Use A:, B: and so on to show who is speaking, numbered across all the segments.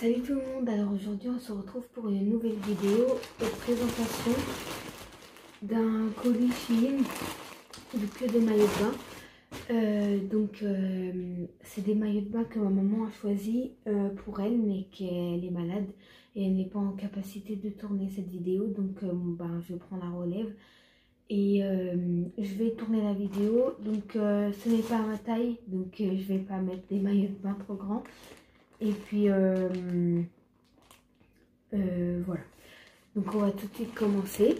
A: Salut tout le monde, alors aujourd'hui on se retrouve pour une nouvelle vidéo de présentation d'un colis Shein de que des maillots de bain. C'est des maillots de bain que ma maman a choisi pour elle, mais qu'elle est malade et elle n'est pas en capacité de tourner cette vidéo, donc je prends la relève et je vais tourner la vidéo. Donc ce n'est pas à ma taille, donc je vais pas mettre des maillots de bain trop grands. Et puis voilà, donc on va tout de suite commencer.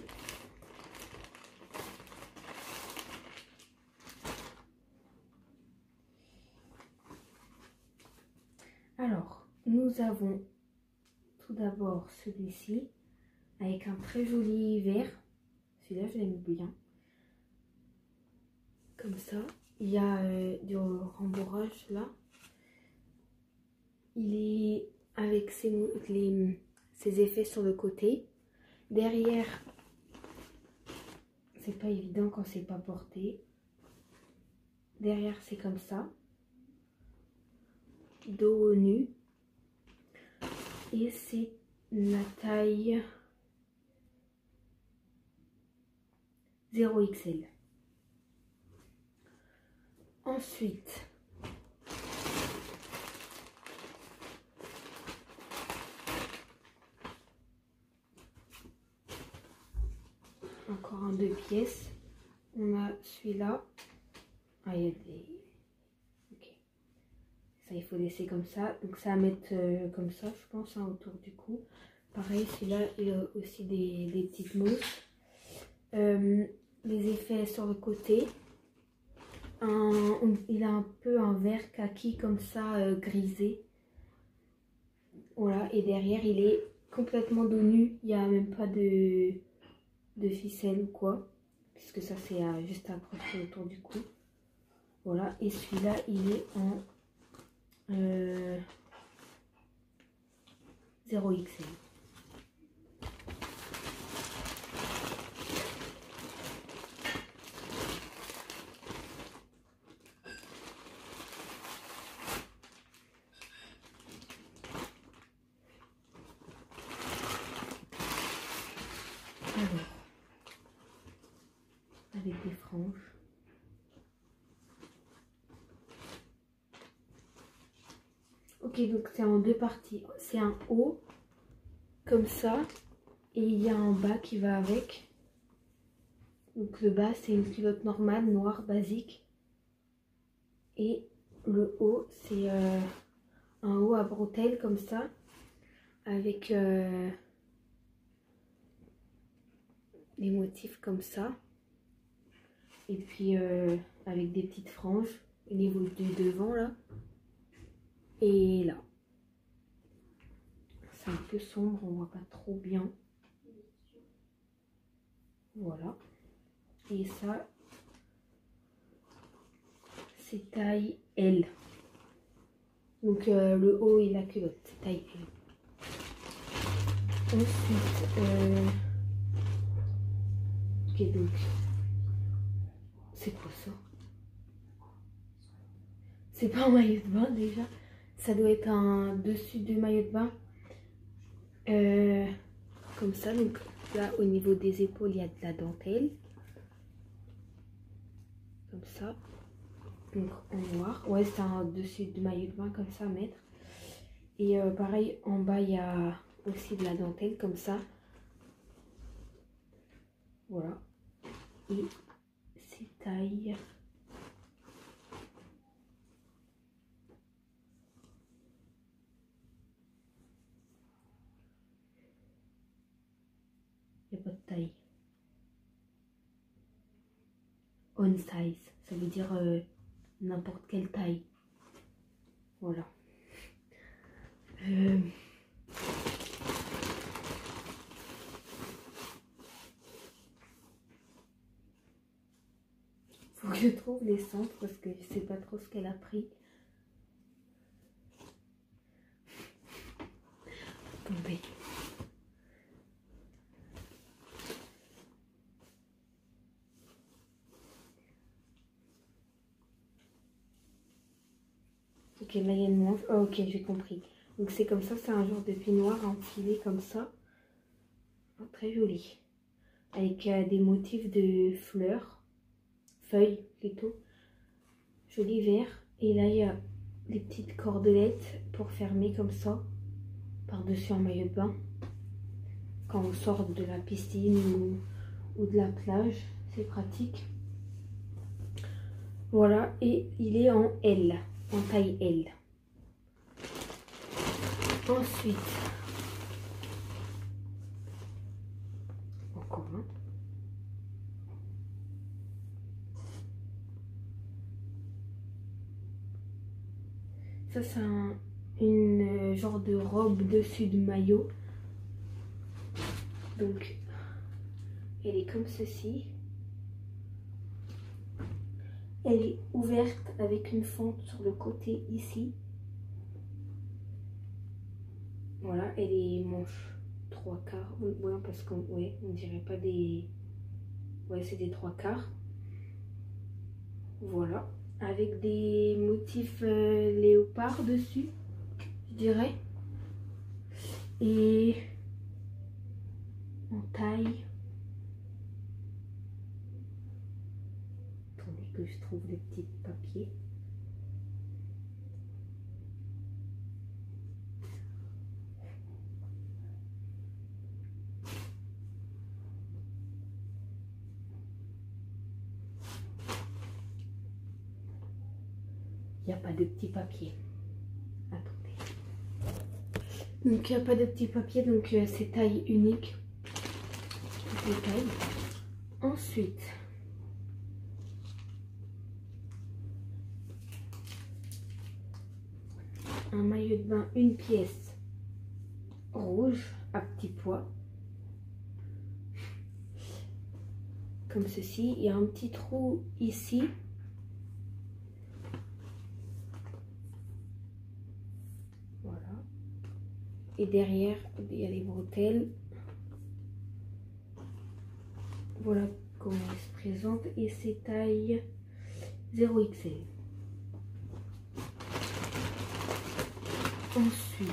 A: Alors nous avons tout d'abord celui-ci avec un très joli vert. Celui-là je l'aime bien, comme ça. Il y a du rembourrage là. Il est avec ses effets sur le côté. Derrière, c'est pas évident quand c'est pas porté. Derrière, c'est comme ça. Dos nu. Et c'est la taille 0XL. Ensuite, encore un 2 pièces. On a celui-là. Ah, il y a des... Ok. Ça, il faut laisser comme ça. Donc ça va mettre comme ça, je pense, hein, autour du cou. Pareil, celui-là, il a aussi des petites mousses. Les effets sur le côté. Il a un peu un vert kaki comme ça, grisé. Voilà, et derrière, il est complètement dos nu. Il n'y a même pas de ficelle ou quoi, puisque ça c'est juste accroché autour du cou. Voilà, et celui-là il est en 0XL. Alors, avec des franges. Ok, donc c'est en deux parties. C'est un haut, comme ça, et il y a un bas qui va avec. Donc le bas, c'est une culotte normale, noire, basique. Et le haut, c'est un haut à bretelles, comme ça, avec des motifs comme ça. Et puis avec des petites franges au niveau du devant là. Et là. C'est un peu sombre, on voit pas trop bien. Voilà. Et ça, c'est taille L. Donc le haut et la culotte, c'est taille L. Ensuite, ok, donc, c'est quoi ça? C'est pas un maillot de bain déjà. Ça doit être un dessus de maillot de bain. Comme ça, donc là au niveau des épaules, il y a de la dentelle. Comme ça. Donc en noir. Ouais, c'est un dessus de maillot de bain comme ça à mettre. Et pareil, en bas, il y a aussi de la dentelle comme ça. Voilà. Et c'est taille... Il n'y a pas de taille. On size, ça veut dire n'importe quelle taille. Voilà. Faut que je trouve les centres parce que je sais pas trop ce qu'elle a pris. Attendez. Ok, là il y a une manche. Oh, ok, j'ai compris. Donc c'est comme ça, c'est un genre de peignoir enfilé comme ça. Très joli. Avec des motifs de fleurs, feuilles plutôt. Joli vert. Et là il y a des petites cordelettes pour fermer comme ça. Par-dessus un maillot de bain. Quand on sort de la piscine ou de la plage. C'est pratique. Voilà. Et il est en L. En taille L. Ensuite. Encore un. Ça c'est une genre de robe dessus de maillot. Donc elle est comme ceci. Elle est ouverte avec une fente sur le côté ici. Voilà, elle est manche 3/4. Ouais, parce qu'on ouais, on dirait pas des... Ouais, c'est des 3/4. Voilà, avec des motifs léopard dessus, je dirais. Et en taille. Attendez que je trouve les petits papiers. Il n'y a pas de petits papiers. Attendez. Donc il n'y a pas de petits papiers, donc c'est taille unique. Toutes les tailles. Ensuite, un maillot de bain, une pièce rouge à petits pois. Comme ceci. Il y a un petit trou ici. Voilà. Et derrière, il y a les bretelles. Voilà comment elle se présente. Et c'est taille 0XL. Ensuite,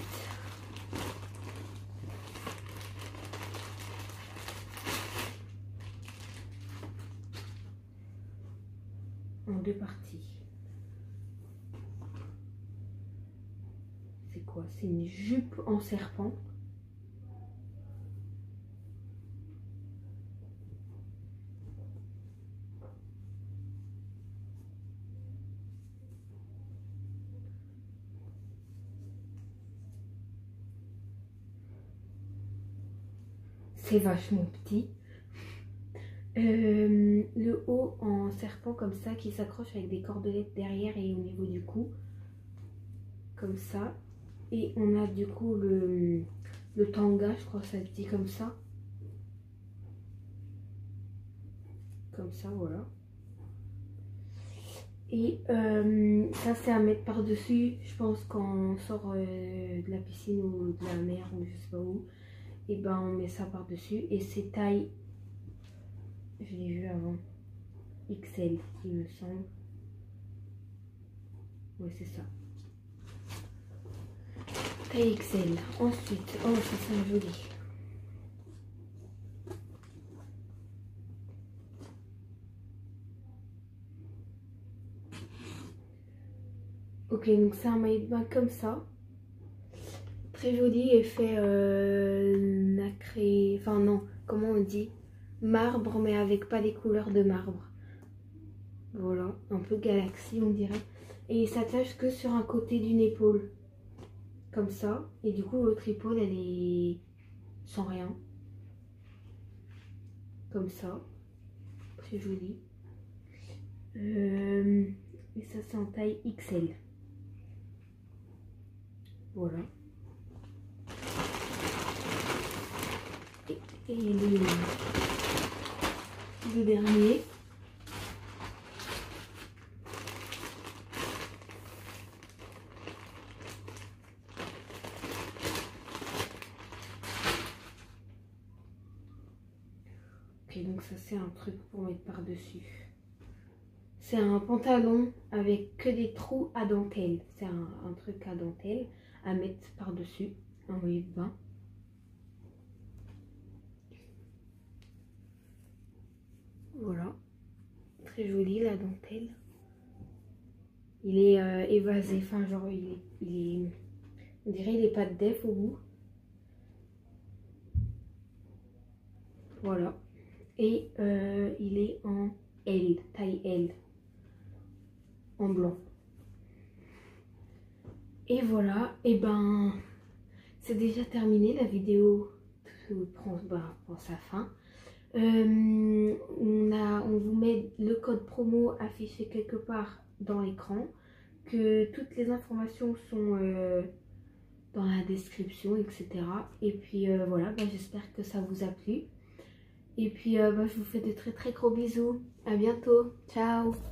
A: en deux parties. C'est quoi? C'est une jupe en serpent. C'est vachement petit. Le haut en serpent comme ça qui s'accroche avec des cordelettes derrière et au niveau du cou. Comme ça. Et on a du coup le tanga, je crois que ça se dit comme ça. Comme ça, voilà. Et ça c'est à mettre par-dessus, je pense quand on sort de la piscine ou de la mer ou je sais pas où. Et ben on met ça par-dessus. Et c'est taille, je l'ai vu avant, XL il me semble. Ouais c'est ça. Taille XL. Ensuite, oh ça c'est joli. Ok, donc c'est un maillot de bain comme ça. Très joli, effet nacré, enfin non, comment on dit? Marbre, mais avec pas des couleurs de marbre. Voilà, un peu galaxie on dirait. Et il s'attache que sur un côté d'une épaule. Comme ça. Et du coup l'autre épaule elle est sans rien. Comme ça. Très joli. Et ça c'est en taille XL. Voilà. Et le dernier. Ok, donc ça c'est un truc pour mettre par-dessus. C'est un pantalon avec que des trous à dentelle. C'est un truc à dentelle à mettre par-dessus un maillot de bain. Voilà, très joli la dentelle. Il est évasé, enfin genre on dirait il est pas de def au bout. Voilà, et il est en L, taille L, en blanc. Et voilà, et ben c'est déjà terminé, la vidéo prend sa fin. On vous met le code promo affiché quelque part dans l'écran, que toutes les informations sont dans la description, etc. Et puis voilà, j'espère que ça vous a plu. Et puis je vous fais de très très gros bisous. À bientôt. Ciao.